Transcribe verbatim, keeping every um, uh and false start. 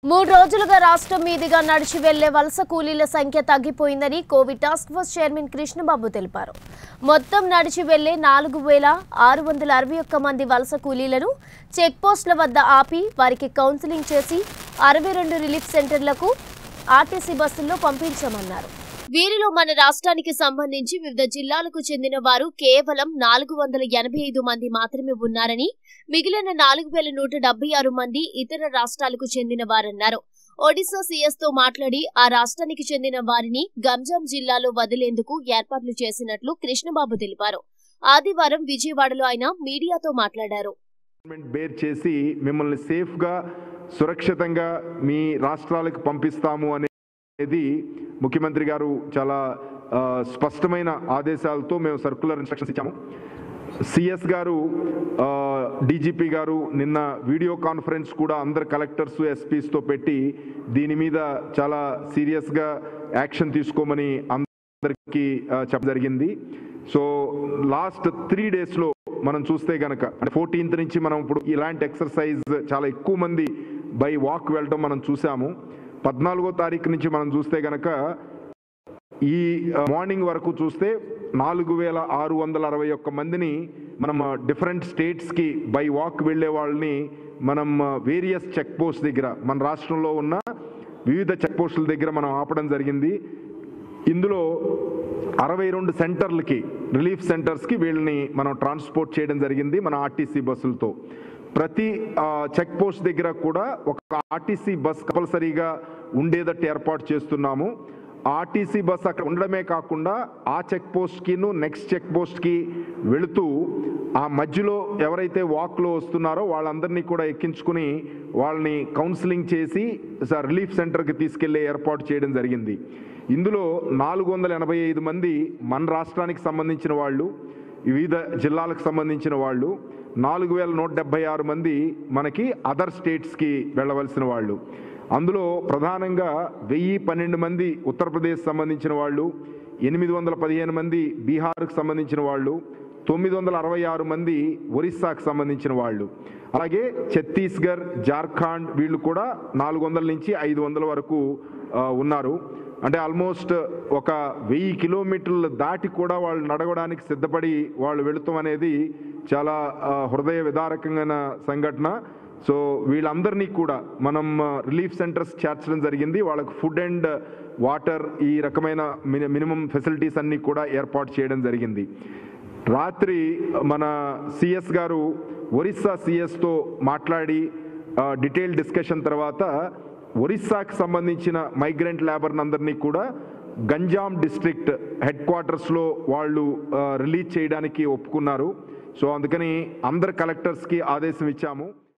మూడు రోజులుగా రాష్ట్రం మీదుగా నడిచి వెళ్లే వలస కూలీల సంఖ్య తగ్గిపోయిందని COVID task force chairman Krishnababu తెలిపారు. మొత్తం నడిచి వెళ్లే నాలుగు వేల ఆరు వందల అరవై ఒక్క మంది వలస కూలీలను చెక్ పోస్టుల వద్ద ఆపి వారికి కౌన్సిలింగ్ చేసి అరవై రెండు రిలీఫ్ సెంటర్లకు ఆర్టీసీ బస్సుల్లో పంపించామన్నారు. వీరిలో మన రాష్ట్రానికి సంబంధించి వివిధ జిల్లాలకు చెందిన వారు కేవలం నాలుగు వందల ఎనభై ఐదు మంది మాత్రమే ఉన్నారని, మిగిలిన నాలుగు వేల నూట డెబ్బై ఆరు మంది ఇతర రాష్ట్రాలకు చెందిన వారన్నారు. ఒడిశా సీఎస్ తో మాట్లాడి ఆ రాష్ట్రానికి చెందిన వారిని గంజాం జిల్లాలో వదిలేందుకు ఏర్పాట్లు చేసినట్లు కృష్ణబాబు తెలిపారు. ఆదివారం విజయవాడలో ఆయన మీడియాతో మాట్లాడారు. బేర్ చేసి మిమ్మల్ని సేఫ్ గా సురక్షితంగా మీ రాష్ట్రాలకు పంపిస్తాము అనేది ముఖ్యమంత్రి గారు చాలా స్పష్టమైన ఆదేశాలతో మేము సర్క్యులర్ ఇన్స్ట్రక్షన్స్ ఇచ్చాము. సిఎస్ గారు, డీజీపీ గారు నిన్న వీడియో కాన్ఫరెన్స్ కూడా అందరు కలెక్టర్స్ ఎస్పీస్తో పెట్టి దీని మీద చాలా సీరియస్గా యాక్షన్ తీసుకోమని అందరికీ చెప్పడం జరిగింది. సో లాస్ట్ త్రీ డేస్లో మనం చూస్తే గనక అంటే ఫోర్టీన్త్ నుంచి మనం ఇప్పుడు ఇలాంటి ఎక్సర్సైజ్ చాలా ఎక్కువ మంది బై వాక్ వెళ్ళడం మనం చూసాము. పద్నాలుగో తారీఖు నుంచి మనం చూస్తే గనక ఈ మార్నింగ్ వరకు చూస్తే నాలుగు వేల ఆరు వందల అరవై ఒక్క మందిని మనం డిఫరెంట్ స్టేట్స్కి బై వాక్ వెళ్ళే వాళ్ళని మనం వేరియస్ చెక్ పోస్ట్ దగ్గర మన రాష్ట్రంలో ఉన్న వివిధ చెక్ పోస్టుల దగ్గర మనం ఆపడం జరిగింది. ఇందులో అరవై రెండు సెంటర్లకి రిలీఫ్ సెంటర్స్కి వీళ్ళని మనం ట్రాన్స్పోర్ట్ చేయడం జరిగింది మన ఆర్టీసీ బస్సులతో. ప్రతి చెక్ పోస్ట్ దగ్గర కూడా ఒక ఆర్టీసీ బస్ కంపల్సరీగా ఉండేటట్టు ఏర్పాటు చేస్తున్నాము. ఆర్టీసీ బస్ అక్కడ ఉండడమే కాకుండా ఆ చెక్ పోస్ట్కిను నెక్స్ట్ చెక్ పోస్ట్కి వెళుతూ ఆ మధ్యలో ఎవరైతే వాక్లో వస్తున్నారో వాళ్ళందరినీ కూడా ఎక్కించుకుని వాళ్ళని కౌన్సిలింగ్ చేసి రిలీఫ్ సెంటర్కి తీసుకెళ్లే ఏర్పాటు చేయడం జరిగింది. ఇందులో నాలుగు వందల ఎనభై ఐదు మంది మన రాష్ట్రానికి సంబంధించిన వాళ్ళు, వివిధ జిల్లాలకు సంబంధించిన వాళ్ళు, నాలుగు వేల నూట డెబ్బై ఆరు మంది మనకి అదర్ స్టేట్స్కి వెళ్ళవలసిన వాళ్ళు. అందులో ప్రధానంగా వెయ్యి పన్నెండు మంది ఉత్తరప్రదేశ్ సంబంధించిన వాళ్ళు, ఎనిమిది వందల పదిహేను మంది బీహార్కు సంబంధించిన వాళ్ళు, తొమ్మిది వందల అరవై ఆరు మంది ఒరిస్సాకు సంబంధించిన వాళ్ళు, అలాగే ఛత్తీస్గఢ్, జార్ఖండ్ వీళ్ళు కూడా నాలుగు వందల నుంచి ఐదు వందల వరకు ఉన్నారు. అంటే ఆల్మోస్ట్ ఒక వెయ్యి కిలోమీటర్లు దాటి కూడా వాళ్ళు నడవడానికి సిద్ధపడి వాళ్ళు వెళుతాం అనేది చాలా హృదయ విదారకమైన సంఘటన. సో వీళ్ళందరినీ కూడా మనం రిలీఫ్ సెంటర్స్ చేర్చడం జరిగింది. వాళ్ళకు ఫుడ్ అండ్ వాటర్ ఈ రకమైన మినిమం ఫెసిలిటీస్ అన్నీ కూడా ఏర్పాటు చేయడం జరిగింది. రాత్రి మన సిఎస్ గారు ఒరిస్సా సిఎస్తో మాట్లాడి డీటెయిల్ డిస్కషన్ తర్వాత ఒరిస్సాకు సంబంధించిన మైగ్రెంట్ లేబర్ని అందరినీ కూడా గంజాం డిస్ట్రిక్ట్ హెడ్ క్వార్టర్స్లో వాళ్ళు రిలీజ్ చేయడానికి ఒప్పుకున్నారు. సో అందుకని అందరు కలెక్టర్స్కి ఆదేశం ఇచ్చాము.